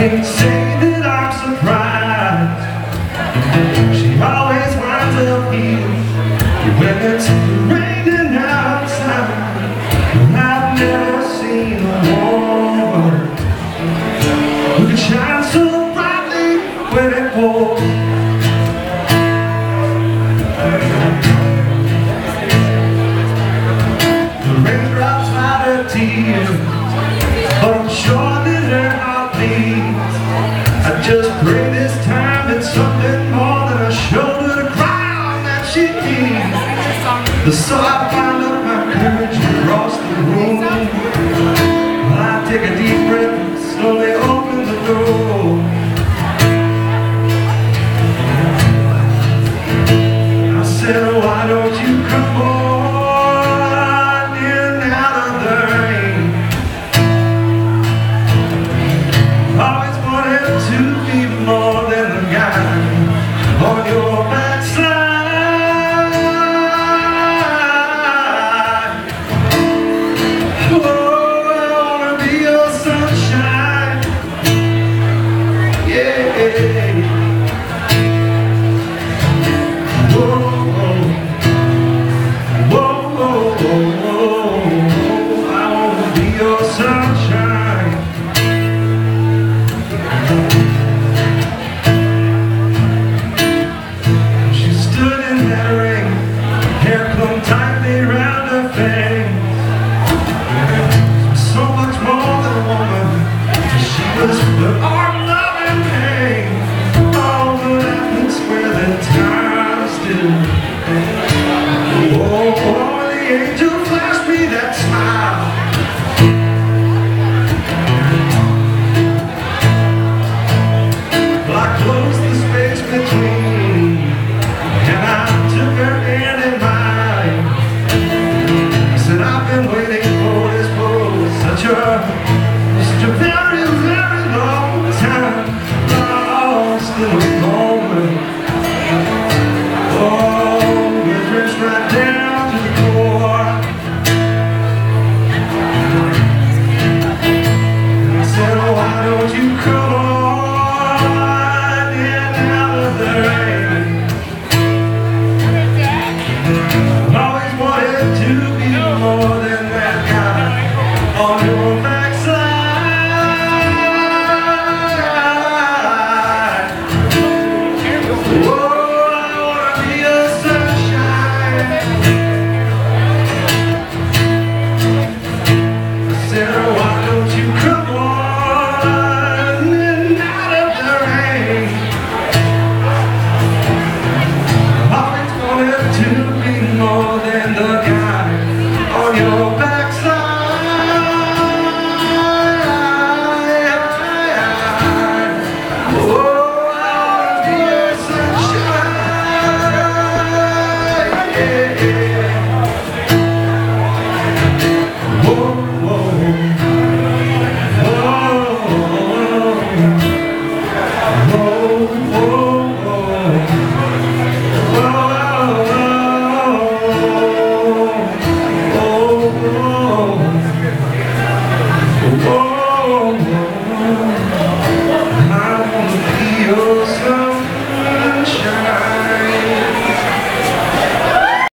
can't say that I'm surprised. She always winds up here when it's raining outside. I've never seen a woman who can shine so brightly when it pours. The raindrops hide her tears, but I'm sure that her heart beats. I just pray this time it's something more than a shoulder to cry on that she needs. So I find up my courage across the room. I take a deep breath and slowly open the door. I said, oh, why don't you come on in out of the rain? Always wanted to be more than the guy on your backside. Tightly round her face, so much more than a woman. She was the